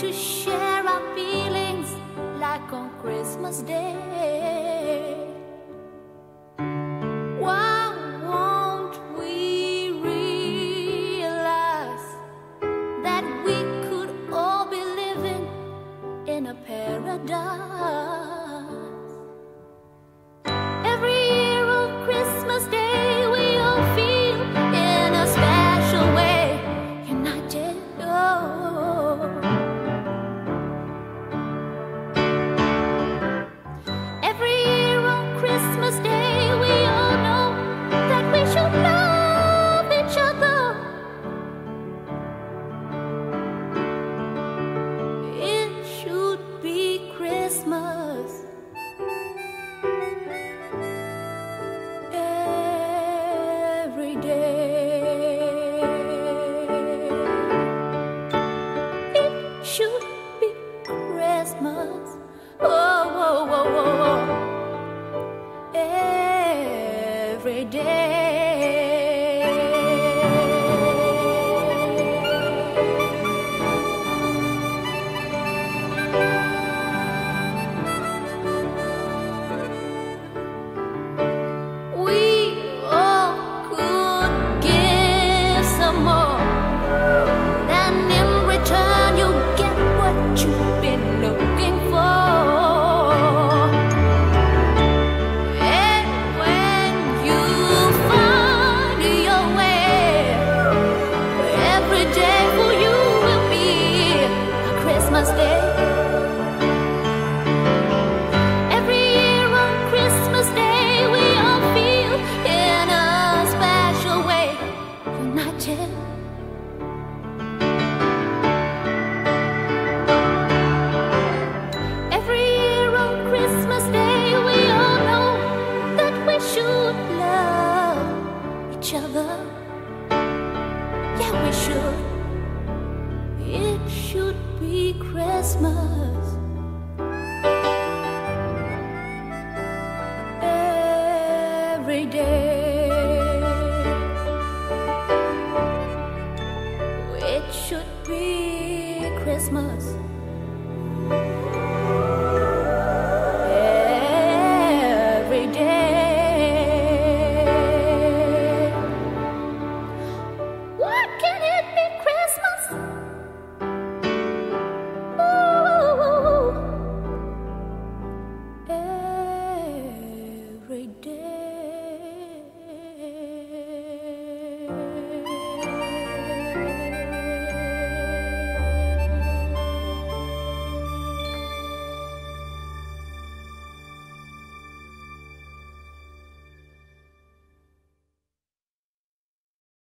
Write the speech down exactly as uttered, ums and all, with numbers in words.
to share our feelings like on Christmas Day. Why won't we realize that we could all be living in a paradise? Every year on Christmas Day we all feel in a special way united. Oh. Every year on Christmas Day we all know that we should love each other. It should be Christmas every day. It should be Christmas. Oh, oh, oh, oh, oh. Every day.